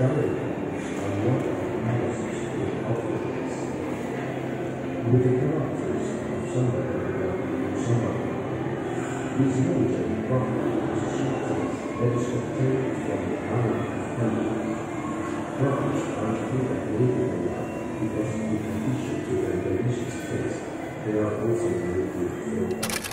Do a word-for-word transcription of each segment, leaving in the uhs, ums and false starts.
Dialogues are not analysis of objects. With the characters of somebody and somebody, this knowledge of the prophet is a substance that is obtained from the power of God. Prophets are free of living life because in addition to their delicious taste, they are also very good for God.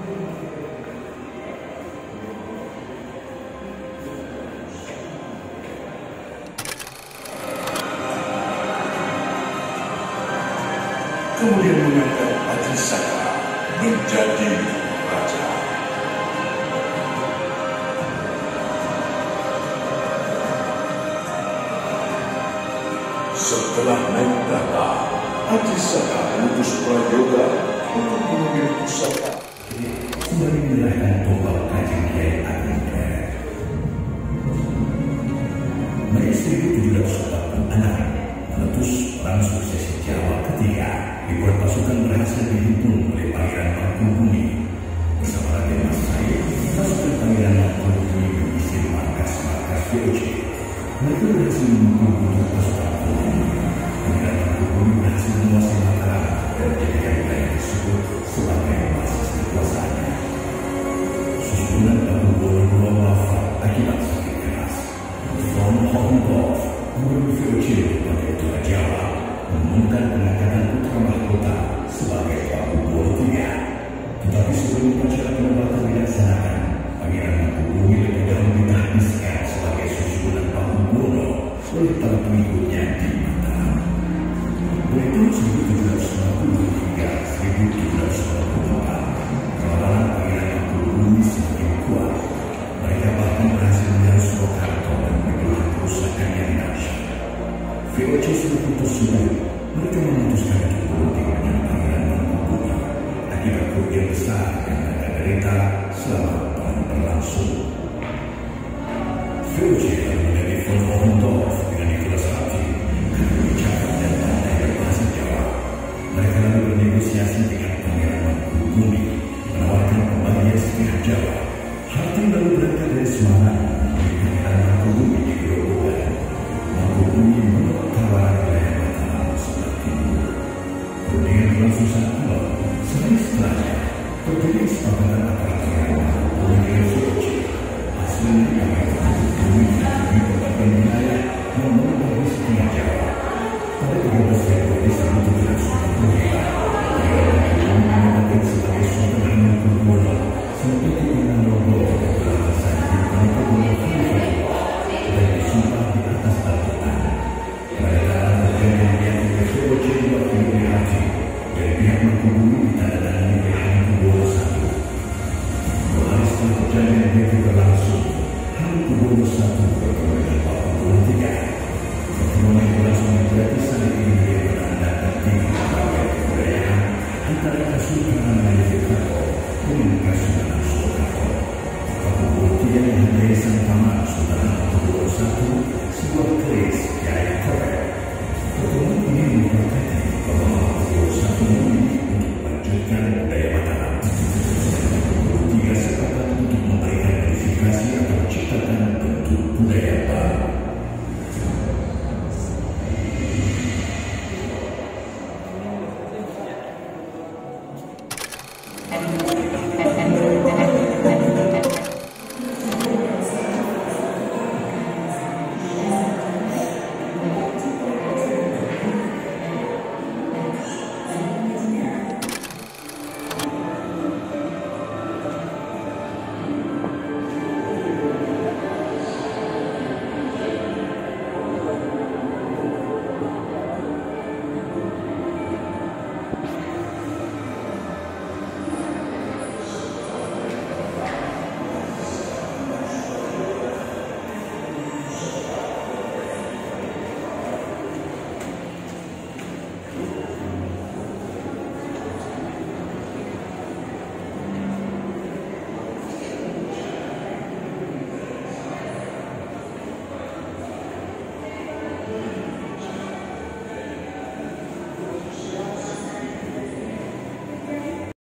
Kemudian mengangkat Ajisaka menjadi raja. Setelah naik tahta, Ajisaka mengutus prayoga untuk mengambil pusaka. Kembali menyerahkan tombak Kanjeng Kiai Agung Pret. Mereka seribu tujuh ratus empat puluh enam meletus perang suksesi Jawa ketiga. Ribuan pasukan berhasil dihimpun oleh Pangeran Mangkubumi bersama Raden Mas Said. Pasukan Pangeran Mangkubumi mengisi markas-markas V O C. Mereka berhasil membunuh pasukan Mangkubumi. Pangeran Mangkubumi berhasil menguasai Mataram dan menjadikan wilayah tersebut sebagai basis kekuasaannya. Susunan Abu Bono dua wafat akibat sakit keras. Von Hohentorf, gubernur V O C pada utara Jawa, mengumumkan pengangkatan putra mahkota sebagai Abu Bono tiga. Tetapi sebelum upacara penobatan dilaksanakan, Pangeran Mangkubumi lebih dahulu ditahbiskan sebagai susunan Abu Bono oleh para pengikutnya di Mataram. Pada tahun seribu tujuh ratus lima puluh hingga seribu tujuh ratus lima puluh empat, kelabaran Pangeran Mangkubumi semakin kuat. Mereka bahkan berhasil menyerang Surakarta dan menimbulkan kerusakan yang dahsyat. V O C sudah putus sembuh. Mereka memutuskan untuk berunding dengan Pangeran Mangkubumi akibat kerugian besar yang mereka derita selama perang berlangsung. V O C lalu menjadi Von Hohentorf dengan Nicholas Hati karena ucapan dan pandai berbahasa Jawa. Mereka lalu bernegosiasi dengan Pangeran Mangkubumi menawarkan pembagian setengah Jawa. Hati lalu berangkat dari Semarang menemui Pangeran Mangkubumi di Grobogan. Mangkubumi menolak tawaran wilayah Mataram sebelah timur. Perundingan berlangsung sangat malam. Sehari setelahnya terjadi kesepakatan antara Pangeran Mangkubumi dengan V O C. Hasilnya